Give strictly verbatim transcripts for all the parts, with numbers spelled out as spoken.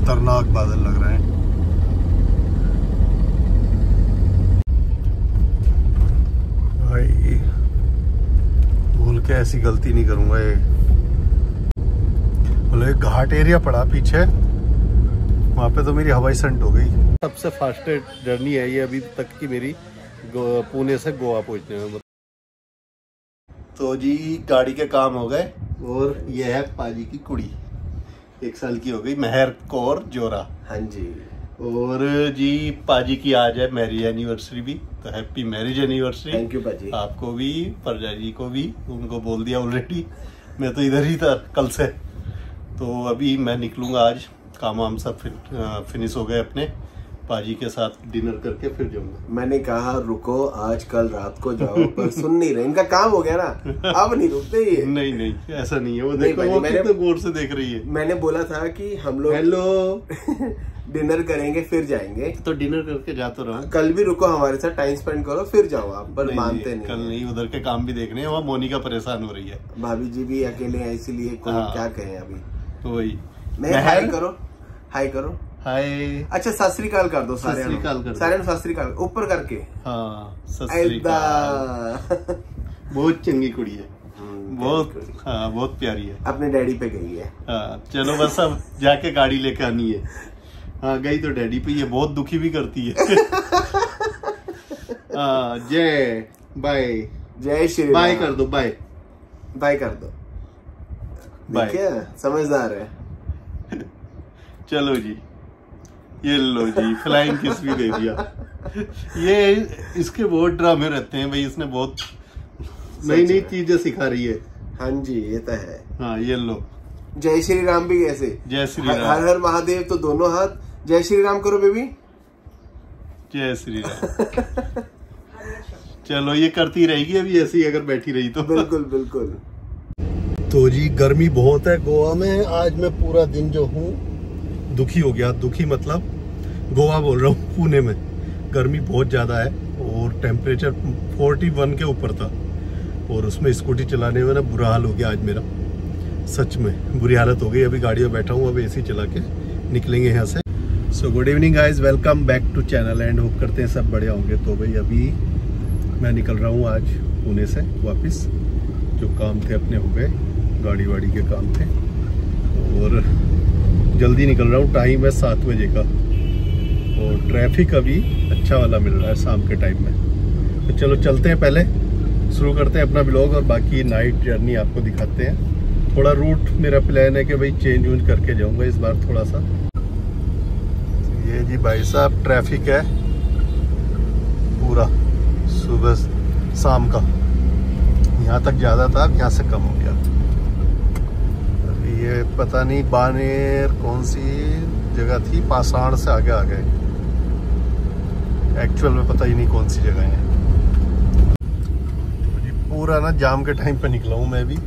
खतरनाक बादल लग रहे हैं। भाई भूल के ऐसी गलती नहीं करूंगा। ये बोले घाट एरिया पड़ा पीछे, वहाँ पे तो मेरी हवाई संट हो गई। सबसे फास्टेस्ट जर्नी है ये अभी तक की मेरी, पुणे से गोवा पहुंचने में। तो जी गाड़ी के काम हो गए और ये है पाजी की कुड़ी, एक साल की हो गई, मेहर कौर जोरा। हाँ जी। और जी पाजी की आज है मैरिज एनिवर्सरी भी, तो happy marriage anniversary. Thank you पाजी। आपको भी, परजा जी को भी, उनको बोल दिया ऑलरेडी। मैं तो इधर ही था कल से, तो अभी मैं निकलूंगा आज। काम वाम सब फिनिश हो गए अपने, पाजी के साथ डिनर करके फिर जाऊंगा। मैंने कहा रुको आज कल रात को जाओ, पर सुन नहीं रहे। इनका काम हो गया ना, अब नहीं रुकते ये। नहीं नहीं ऐसा नहीं है, वो देखो वो कितने गौर से देख रही है। मैंने बोला था कि हम लोग हेलो डिनर करेंगे फिर जाएंगे, तो डिनर करके जा तो रहा। कल भी रुको हमारे साथ, टाइम स्पेंड करो फिर जाओ आप, पर नहीं, मानते नहीं, नहीं। कल नहीं, उधर के काम भी देखने हैं। वहाँ मोनिका परेशान हो रही है, भाभी जी भी अकेले हैं, इसीलिए क्या कहें अभी। तो वही मैं हाय करो, हाय करो, हाय। अच्छा सत श्री अकाल कर दो सारे, सारे सत श्री अकाल ऊपर करके। हाँ सत श्री अकाल। बहुत चंगी कुड़ी है, बहुत हाँ बहुत प्यारी है। अपने डैडी पे गई है। हाँ चलो बस अब जाके गाड़ी लेके आनी है। हाँ गई तो डैडी पे, ये बहुत दुखी भी करती है। हाँ जय बाय, जय श्री बाय कर दो, बाय बाय कर दो। देखिए समझदार है। चलो जी, ये लो जी फ्लाइंग किस भी दे दिया। ये इसके बहुत ड्रामे रहते हैं भाई, इसने बहुत नई नई चीजें सिखा रही है। हाँ जी ये तो है। हाँ ये लो, जय श्री राम भी कैसे, जय श्री राम, हर हर महादेव तो दोनों हाथ, जय श्री राम करो बेबी, जय श्री राम। चलो ये करती रहेगी अभी ऐसी, अगर बैठी रही तो। बिल्कुल बिल्कुल। तो जी गर्मी बहुत है गोवा में। आज मैं पूरा दिन जो हूँ दुखी हो गया, दुखी मतलब गोवा बोल रहा हूँ, पुणे में गर्मी बहुत ज़्यादा है और टेम्परेचर इकतालीस के ऊपर था, और उसमें स्कूटी चलाने में ना बुरा हाल हो गया आज मेरा, सच में बुरी हालत हो गई। अभी गाड़ी में बैठा हूँ, अब एसी चला के निकलेंगे यहाँ से। So good evening guys, welcome back to channel and hope करते हैं सब बढ़िया होंगे। तो भाई अभी मैं निकल रहा हूँ आज पुणे से वापस, जो काम थे अपने हो गए, गाड़ी वाड़ी के काम थे, और जल्दी निकल रहा हूँ। टाइम है सात बजे का और ट्रैफिक अभी अच्छा वाला मिल रहा है शाम के टाइम में। तो चलो चलते हैं, पहले शुरू करते हैं अपना ब्लॉग और बाकी नाइट जर्नी आपको दिखाते हैं। थोड़ा रूट मेरा प्लान है कि भाई चेंज वूंज करके जाऊँगा इस बार थोड़ा सा। ये जी भाई साहब ट्रैफिक है पूरा, सुबह शाम का यहाँ तक ज़्यादा था, अब यहाँ से कम हो गया। ये पता नहीं बानेर कौन सी जगह थी, पाषाण से आगे आ गए, एक्चुअल में पता ही नहीं कौन सी जगह है। पूरा ना जाम के टाइम पे निकला हूँ मैं भी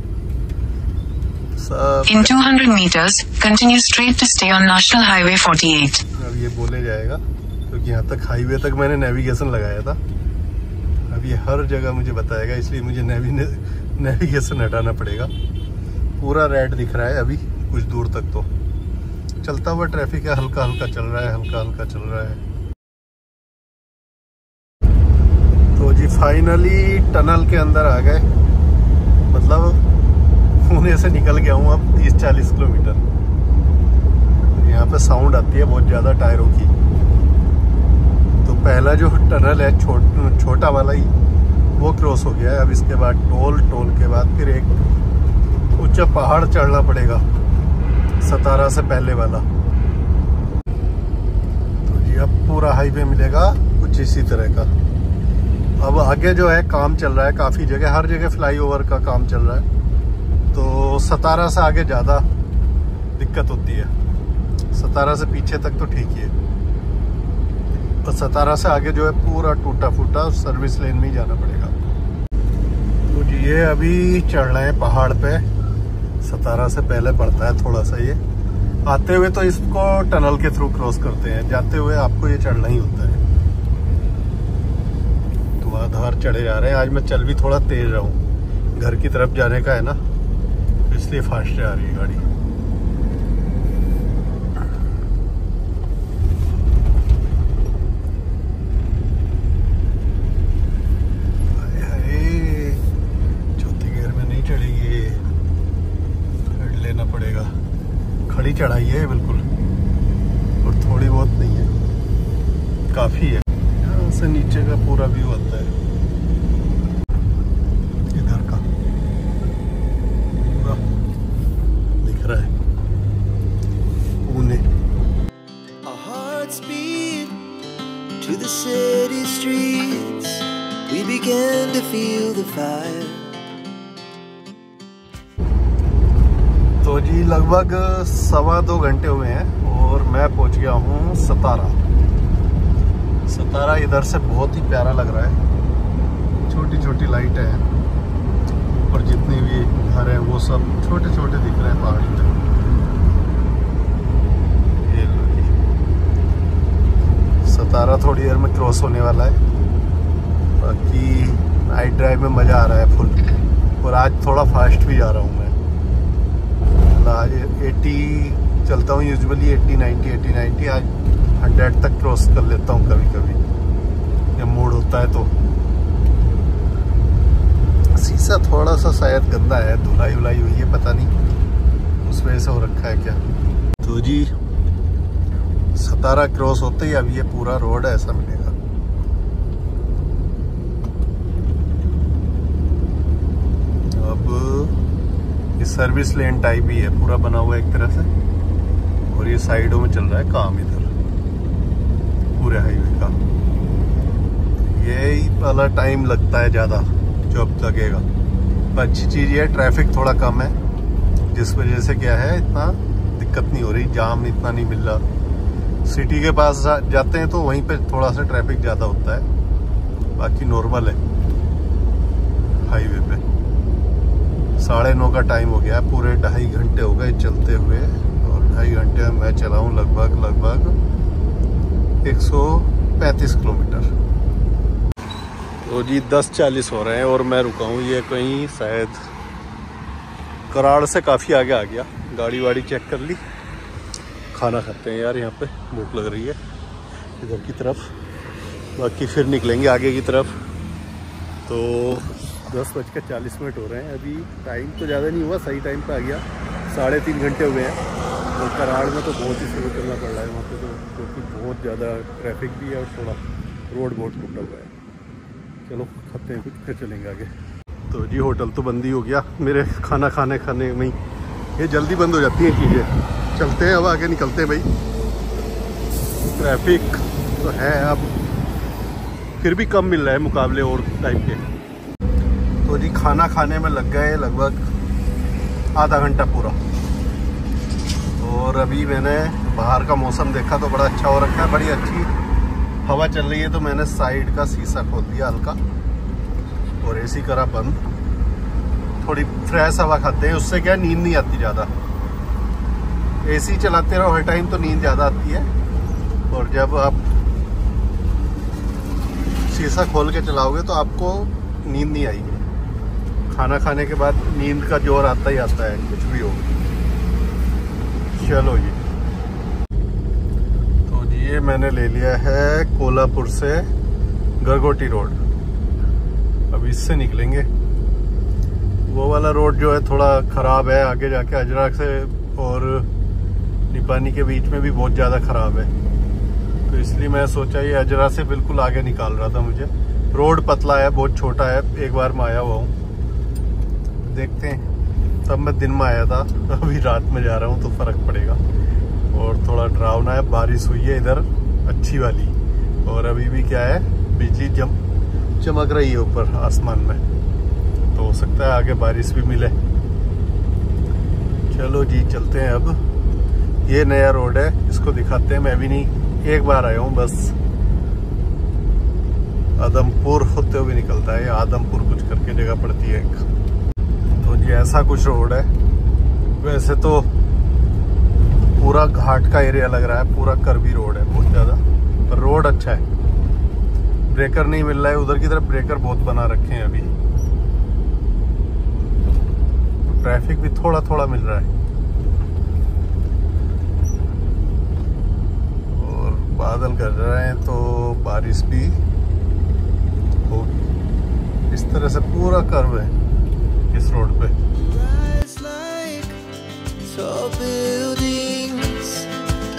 सब। In two hundred meters, continue straight to stay on National Highway forty-eight. अब ये बोले जाएगा क्योंकि तो यहाँ तक हाईवे तक मैंने नेविगेशन लगाया था, अब ये हर जगह मुझे बताएगा, इसलिए मुझे नेवि नेविगेशन हटाना पड़ेगा। पूरा रेड दिख रहा है अभी कुछ दूर तक, तो चलता हुआ ट्रैफिक है, हल्का हल्का चल रहा है, हल्का हल्का चल रहा है। तो जी फाइनली टनल के अंदर आ गए, मतलब पुणे से निकल गया हूँ अब तीस चालीस किलोमीटर। यहाँ पे साउंड आती है बहुत ज़्यादा टायरों की। तो पहला जो टनल है छो, छोटा वाला ही वो क्रॉस हो गया है। अब इसके बाद टोल, टोल के बाद फिर एक ऊंचा पहाड़ चढ़ना पड़ेगा, सतारा से पहले वाला। तो जी अब पूरा हाईवे मिलेगा कुछ इसी तरह का। अब आगे जो है काम चल रहा है काफ़ी जगह, हर जगह फ्लाईओवर का काम चल रहा है, तो सतारा से आगे ज़्यादा दिक्कत होती है। सतारा से पीछे तक तो ठीक ही है, तो सतारा से आगे जो है पूरा टूटा फूटा, सर्विस लेन में ही जाना पड़ेगा। तो जी ये अभी चढ़ रहे हैं पहाड़ पे, सतारा से पहले पड़ता है थोड़ा सा ये। आते हुए तो इसको टनल के थ्रू क्रॉस करते हैं, जाते हुए आपको ये चढ़ना ही होता है। तो आधार चढ़े जा रहे हैं। आज मैं चल भी थोड़ा तेज रहा हूँ, घर की तरफ जाने का है ना, इसलिए फास्ट आ रही है गाड़ी। बड़ी चढ़ाई है बिल्कुल, और थोड़ी बहुत नहीं है, काफी है। यहाँ से नीचे का पूरा व्यू आता है, इधर का पूरा दिख रहा है Pune. Our hearts beat to the city streets. We began to feel the fire. तो जी लगभग सवा दो घंटे हुए हैं और मैं पहुंच गया हूँ सतारा। सतारा इधर से बहुत ही प्यारा लग रहा है, छोटी छोटी लाइटें हैं, ऊपर जितनी भी घर हैं वो सब छोटे छोटे दिख रहे हैं पहाड़ी पे। ये लो जी, सतारा थोड़ी देर में क्रॉस होने वाला है। बाकी नाइट ड्राइव में मज़ा आ रहा है फुल, और आज थोड़ा फास्ट भी जा रहा हूँ मैं। आज अस्सी चलता हूँ यूजुअली, अस्सी नब्बे अस्सी नब्बे, आज सौ तक क्रॉस कर लेता हूँ कभी कभी, जब मूड होता है तो। शीशा थोड़ा सा शायद गंदा है, धुलाई उलाई हुई है, पता नहीं उस वजह से हो रखा है क्या। तो जी सतारा क्रॉस होते ही अब ये पूरा रोड ऐसा मिलेगा। अब ये सर्विस लेन टाइप ही है, पूरा बना हुआ है एक तरह से, और ये साइडों में चल रहा है काम इधर पूरे हाईवे का। यही वाला टाइम लगता है ज़्यादा जो अब लगेगा, पर अच्छी चीज़ ये है ट्रैफिक थोड़ा कम है, जिस वजह से क्या है इतना दिक्कत नहीं हो रही, जाम इतना नहीं मिल रहा। सिटी के पास जा, जाते हैं तो वहीं पे थोड़ा सा ट्रैफिक ज़्यादा होता है, बाकी नॉर्मल है हाईवे पे। साढ़े नौ का टाइम हो गया, पूरे ढाई घंटे हो गए चलते हुए, और ढाई घंटे में मैं चला हूँ लगभग लगभग एक सौ पैंतीस किलोमीटर। तो जी दस चालीस हो रहे हैं और मैं रुका हूँ, ये कहीं शायद कराड़ से काफ़ी आगे आ गया। गाड़ी वाड़ी चेक कर ली, खाना खाते हैं यार, यहाँ पे भूख लग रही है इधर की तरफ। बाकी फिर निकलेंगे आगे की तरफ। तो दस बज के चालीस मिनट हो रहे हैं अभी, टाइम तो ज़्यादा नहीं हुआ, सही टाइम पे आ गया। साढ़े तीन घंटे हुए हैं, और कराड़ में तो बहुत ही स्लो चलना पड़ रहा है वहाँ पे, तो क्योंकि बहुत ज़्यादा ट्रैफिक भी है और थोड़ा रोड बहुत टूटा हुआ है। चलो खाते हैं कुछ, फिर चलेंगे आगे। तो जी होटल तो बंद ही हो गया मेरे, खाना खाने खाने में ये जल्दी बंद हो जाती हैं चीज़ें। चलते हैं अब आगे, निकलते हैं भाई। ट्रैफिक तो है अब, फिर भी कम मिल रहा है मुकाबले और टाइम के। तो जी खाना खाने में लग गए लगभग आधा घंटा पूरा, और अभी मैंने बाहर का मौसम देखा तो बड़ा अच्छा हो रखा है, बड़ी अच्छी हवा चल रही है। तो मैंने साइड का शीशा खोल दिया हल्का, और एसी करा बंद, थोड़ी फ्रेश हवा खाते हैं, उससे क्या नींद नहीं आती ज़्यादा। एसी चलाते रहो हर टाइम तो नींद ज़्यादा आती है, और जब आप शीशा खोल के चलाओगे तो आपको नींद नहीं आएगी। खाना खाने के बाद नींद का जोर आता ही आता है, कुछ भी हो। चलो जी, तो ये मैंने ले लिया है कोल्हापुर से गरगोटी रोड। अब इससे निकलेंगे। वो वाला रोड जो है थोड़ा ख़राब है, आगे जाके अजरा से और निपानी के बीच में भी बहुत ज़्यादा ख़राब है, तो इसलिए मैं सोचा ये अजरा से बिल्कुल आगे निकाल रहा था मुझे। रोड पतला है, बहुत छोटा है, एक बार मैं आया हुआ हूँ, देखते हैं। तब मैं दिन में आया था, अभी रात में जा रहा हूँ तो फ़र्क पड़ेगा। और थोड़ा डरावना है, बारिश हुई है इधर अच्छी वाली, और अभी भी क्या है बिजली जम चमक रही है ऊपर आसमान में, तो हो सकता है आगे बारिश भी मिले। चलो जी चलते हैं। अब ये नया रोड है, इसको दिखाते हैं। मैं भी नहीं, एक बार आया हूँ बस। आदमपुर होते हुए निकलता है, आदमपुर कुछ करके जगह पड़ती है एक। तो जी ऐसा कुछ रोड है। वैसे तो पूरा घाट का एरिया लग रहा है, पूरा कर्वी रोड है बहुत ज़्यादा, पर रोड अच्छा है। ब्रेकर नहीं मिल रहा है, उधर की तरफ ब्रेकर बहुत बना रखे हैं अभी। ट्रैफिक भी थोड़ा थोड़ा मिल रहा है, और बादल कर रहे हैं तो बारिश भी होगी। इस तरह से पूरा कर्व है इस रोड पे। Tall buildings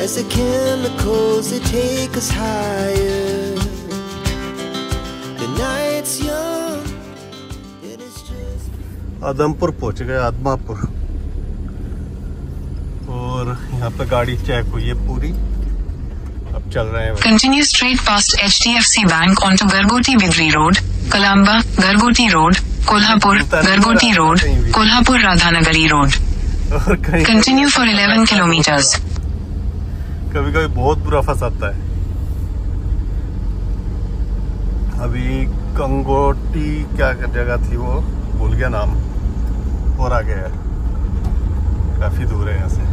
as the chemicals that take us higher. The night's young, it is just Adampur पहुंच गए, आदमापुर। और यहाँ पे गाड़ी चेक हुई है पूरी, अब चल रहे हैं। Continue straight past H D F C Bank onto Gargoti Bigri Road, Kalamba, Gargoti Road, Kolhapur, Gargoti Road, Kolhapur Radhanagari Road. Continue for eleven kilometers. कभी कभी बहुत बुरा फंसाता है। अभी गंगोटी क्या जगह थी वो भूल गया नाम, और आगे है, काफी दूर है यहाँ से।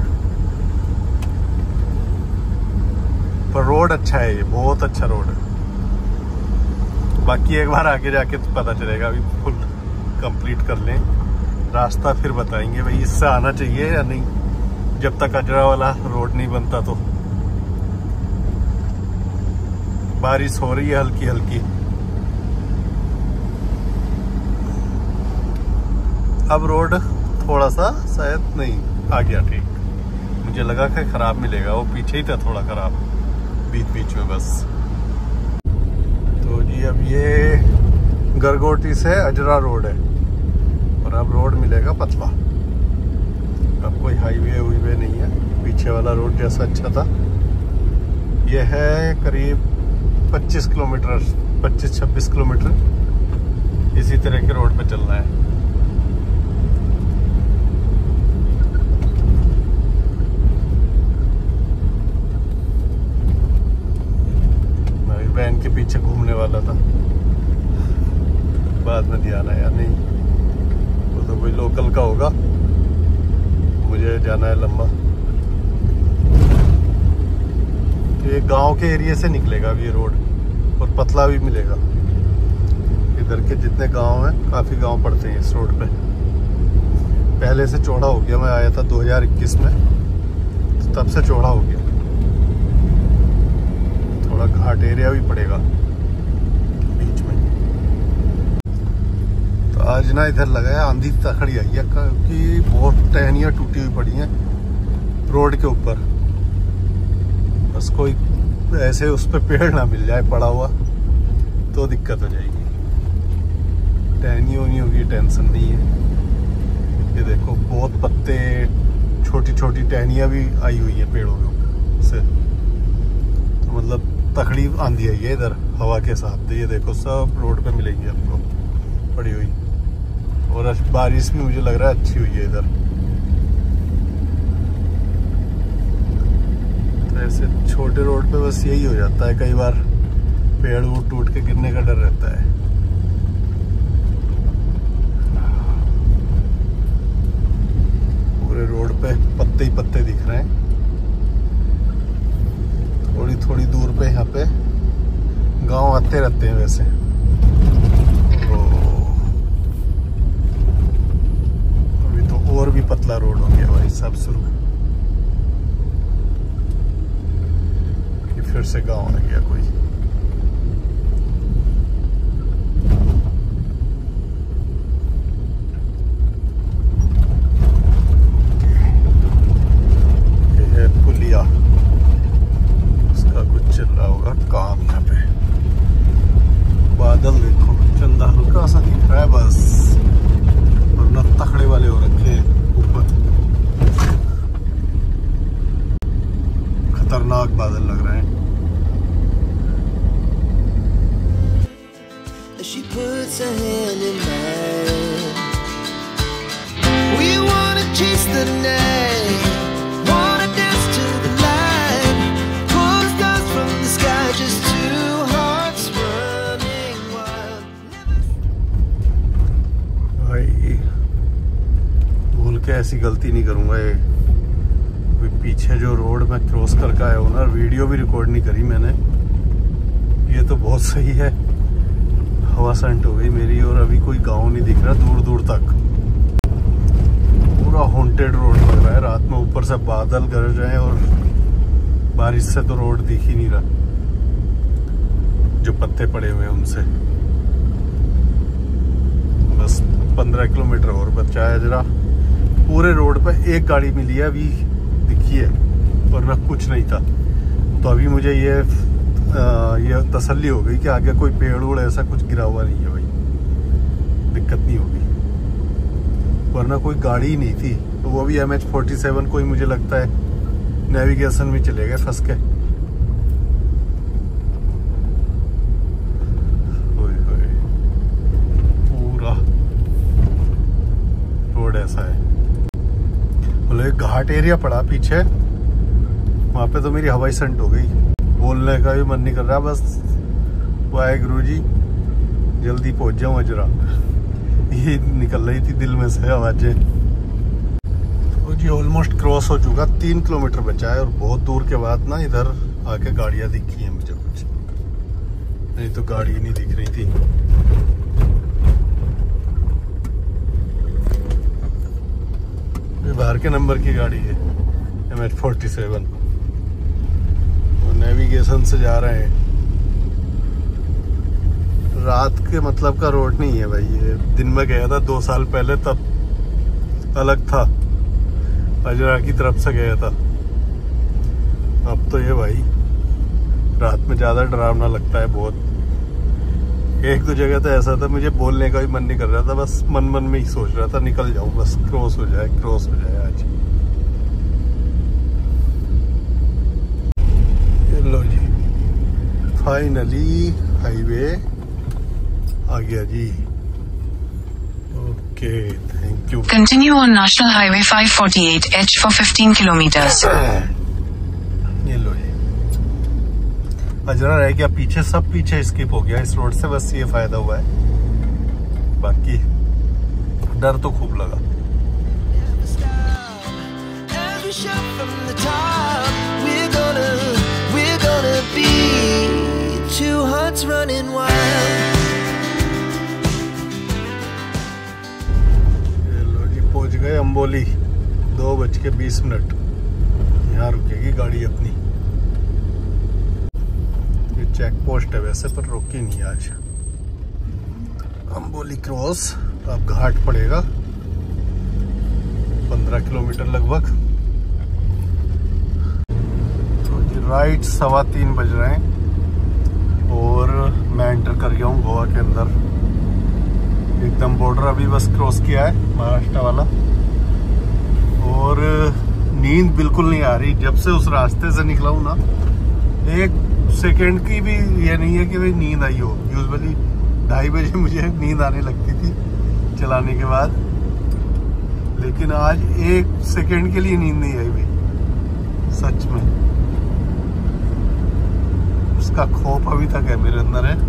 पर रोड अच्छा है, ये बहुत अच्छा रोड है। बाकी एक बार आगे जाके तो पता चलेगा, अभी फुल कंप्लीट कर लें रास्ता, फिर बताएंगे भाई इससे आना चाहिए या नहीं, जब तक अजरा वाला रोड नहीं बनता। तो बारिश हो रही है हल्की हल्की। अब रोड थोड़ा सा शायद नहीं आ गया ठीक, मुझे लगा कि खराब मिलेगा, वो पीछे ही था थोड़ा खराब बीच बीच में बस। तो जी अब ये गरगोटी से अजरा रोड है, और अब रोड मिलेगा पतला, अब कोई हाईवे हुईवे नहीं है। पीछे वाला रोड जैसा अच्छा था, ये है करीब पच्चीस किलोमीटर, पच्चीस छब्बीस किलोमीटर इसी तरह के रोड पे चलना है। वैन के पीछे घूमने वाला था, बाद में ध्यान आया नहीं, वो तो कोई लोकल का होगा, मुझे जाना है लंबा। तो ये गांव के एरिया से निकलेगा अब ये रोड, और पतला भी मिलेगा। इधर के जितने गांव हैं, काफी गांव पड़ते हैं इस रोड पे। पहले से चौड़ा हो गया, मैं आया था दो हज़ार इक्कीस में, तो तब से चौड़ा हो गया। थोड़ा घाट एरिया भी पड़ेगा बीच में। तो आज ना इधर लगा है आंधी तखड़ी आई है, क्योंकि बहुत टहनियाँ टूटी हुई पड़ी हैं रोड के ऊपर। बस कोई ऐसे उस पर पेड़ ना मिल जाए पड़ा हुआ तो दिक्कत हो जाएगी। टहनियों वहनियों की टेंशन नहीं है। ये देखो बहुत पत्ते, छोटी छोटी टहनियाँ भी आई हुई है पेड़ों के ऊपर से, तो मतलब तकड़ी आंधी आई है इधर हवा के साथ। ये देखो सब रोड पे मिलेगी आपको पड़ी हुई, और बारिश भी मुझे लग रहा है अच्छी हुई है इधर। तो ऐसे छोटे रोड पे बस यही हो जाता है, कई बार पेड़ वो टूट के गिरने का डर रहता है। पूरे रोड पे पत्ते ही पत्ते दिख रहे हैं। थोड़ी थोड़ी दूर पे यहाँ पे गांव आते रहते हैं वैसे। अभी तो और भी पतला रोड हो गया भाई सब शुरू, कि फिर से गांव आ गया कोई। ये है पुलिया, चल रहा होगा काम यहाँ पे। बादल देखो, चंदा हल्का सा दिख रहा है बस, वरना तखड़े वाले हो रखे ऊपर। खतरनाक बादल लग रहे हैं। She puts her hand in mine. We wanna chase the night, wanna dance to the light, pull the stars from the sky, just two hearts running wild. भाई भूल के ऐसी गलती नहीं करूंगा। ये पीछे जो रोड में क्रॉस करके आया हूँ ना, वीडियो भी रिकॉर्ड नहीं करी मैंने। ये तो बहुत सही है, हवा सेंट हो गई मेरी, और अभी कोई गांव नहीं दिख रहा दूर दूर तक। पूरा हॉन्टेड रोड लग रहा है। रात में ऊपर से बादल गरज रहे हैं, और बारिश से तो रोड दिख ही नहीं रहा, जो पत्ते पड़े हुए हैं उनसे। बस पंद्रह किलोमीटर और बचा है जरा। पूरे रोड पे एक गाड़ी मिली है अभी दिखी है, वरना कुछ नहीं था। तो अभी मुझे ये आ, ये तसल्ली हो गई कि आगे कोई पेड़ उड़ ऐसा कुछ गिरा हुआ नहीं है भाई, दिक्कत नहीं होगी, वरना कोई गाड़ी ही नहीं थी। तो वो भी एम एच फोर्टी सेवन को ही मुझे लगता है नेविगेशन में चले गए फंस के। पूरा रोड ऐसा है, बोले घाट एरिया पड़ा पीछे, वहां पे तो मेरी हवाई संट हो गई, बोलने का भी मन नहीं कर रहा। बस वाहेगुरु जी जल्दी पहुंच जाऊं अजरा, ये निकल रही थी दिल में से आवाजें। तो जी ऑलमोस्ट क्रॉस हो चुका, तीन किलोमीटर बचा है और बहुत दूर के बाद ना इधर आके गाड़ियां दिखी हैं मुझे कुछ, नहीं तो गाड़ी नहीं दिख रही थी। ये बाहर के नंबर की गाड़ी है M H forty seven, navigation से जा रहे हैं। रात के मतलब का रोड नहीं है भाई, ये दिन में गया था दो साल पहले, तब अलग था, अजरा की तरफ से गया था। अब तो ये भाई रात में ज्यादा डरावना लगता है बहुत। एक दो जगह तो ऐसा था मुझे बोलने का भी मन नहीं कर रहा था, बस मन मन में ही सोच रहा था निकल जाऊं, बस क्रॉस हो जाए क्रॉस हो जाए आज। लो जी फाइनली हाईवे आ गया ji. Okay thank you. Continue on National Highway five forty-eight H for fifteen kilometers. ये लो जी, अजरा रह गया पीछे, सब पीछे स्किप हो गया इस रोड से, बस ये फायदा हुआ है, बाकी डर तो खूब लगा। Every shot from the top, we're gonna, we're gonna be two hearts running wild. ये लो जी पहुंच गए अम्बोली, दो बज के बीस मिनट यहाँ रुकेगी गाड़ी अपनी। ये चेक पोस्ट है वैसे, पर रोकी नहीं आज। अम्बोली क्रॉस, अब घाट पड़ेगा पंद्रह किलोमीटर लगभग। राइट सवा तीन बज रहे हैं और मैं एंटर कर गया हूँ गोवा के अंदर, एकदम बॉर्डर अभी बस क्रॉस किया है महाराष्ट्र वाला। और नींद बिल्कुल नहीं आ रही, जब से उस रास्ते से निकला हूँ ना, एक सेकंड की भी ये नहीं है कि भाई नींद आई हो। यूजुअली ढाई बजे मुझे नींद आने लगती थी चलाने के बाद, लेकिन आज एक सेकंड के लिए नींद नहीं आई भाई, सच में। उसका खौफ अभी तक है मेरे अंदर है।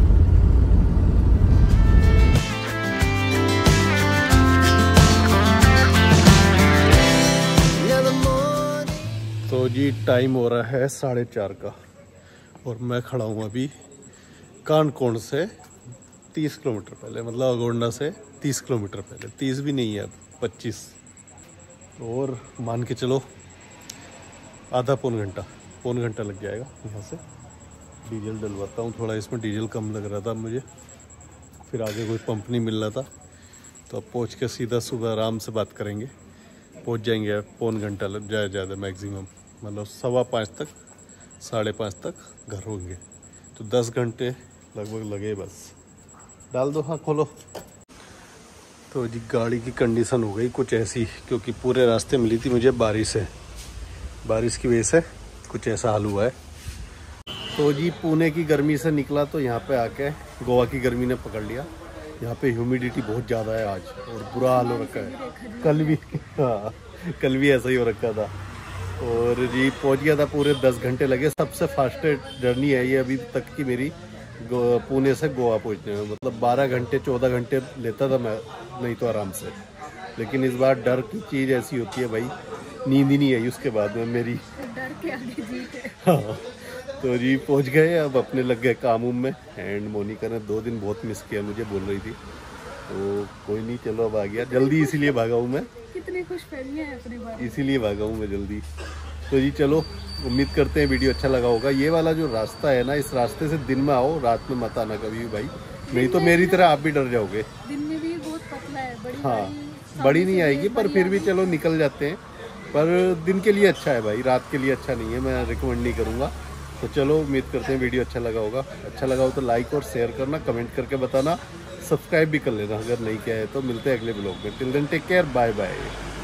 तो जी टाइम हो रहा है साढ़े चार का और मैं खड़ा हूँ अभी कानकोण से तीस किलोमीटर पहले, मतलब अगोंडा से तीस किलोमीटर पहले, तीस भी नहीं है अब पच्चीस, और मान के चलो आधा पौन घंटा पौन घंटा लग जाएगा यहाँ से। डीजल डलवाता हूँ थोड़ा, इसमें डीजल कम लग रहा था मुझे, फिर आगे कोई पंप नहीं मिल रहा था, तो अब पहुँच के सीधा सुबह आराम से बात करेंगे, पहुँच जाएंगे। पौन घंटा लग जाए ज़्यादा मैक्सिमम, मतलब सवा पाँच तक साढ़े पाँच तक घर होंगे, तो दस घंटे लगभग लगे बस। डाल दो, हाँ खोलो। तो जी गाड़ी की कंडीशन हो गई कुछ ऐसी, क्योंकि पूरे रास्ते मिली थी मुझे बारिश है, बारिश की वजह से कुछ ऐसा हाल हुआ है। तो जी पुणे की गर्मी से निकला तो यहाँ पे आके गोवा की गर्मी ने पकड़ लिया। यहाँ पे ह्यूमिडिटी बहुत ज़्यादा है आज और बुरा हाल हो रखा है। कल भी हाँ कल भी ऐसा ही हो रखा था। और जी पहुँच गया था, पूरे दस घंटे लगे। सबसे फास्टेस्ट जर्नी है ये अभी तक की मेरी पुणे से गोवा पहुँचने में, मतलब बारह घंटे चौदह घंटे लेता था मैं नहीं तो आराम से। लेकिन इस बार डर की चीज़ ऐसी होती है भाई, नींद ही नहीं आई उसके बाद में मेरी, डर के आगे जीत है। हाँ तो जी पहुंच गए, अब अपने लग गए काम में। एंड मोनिका ने दो दिन बहुत मिस किया मुझे, बोल रही थी, तो कोई नहीं चलो अब आ गया जल्दी, इसीलिए भागा हूँ मैं, कितनी खुशफहमियां है अपने बारे में, इसीलिए भागा हूँ मैं जल्दी। तो जी चलो, उम्मीद करते हैं वीडियो अच्छा लगा होगा। ये वाला जो रास्ता है ना, इस रास्ते से दिन में आओ, रात में मत आना कभी भी भाई, नहीं तो मेरी तरह आप भी डर जाओगे। दिन में भी बहुत पतला है, बड़ी हाँ बड़ी नहीं आएगी, पर फिर भी चलो निकल जाते हैं। पर दिन के लिए अच्छा है भाई, रात के लिए अच्छा नहीं है, मैं रिकमेंड नहीं करूँगा। तो चलो उम्मीद करते हैं वीडियो अच्छा लगा होगा। अच्छा लगा हो तो लाइक और शेयर करना, कमेंट करके बताना, सब्सक्राइब भी कर लेना अगर नहीं किया है तो। मिलते हैं अगले ब्लॉग में। Till then take care, bye bye.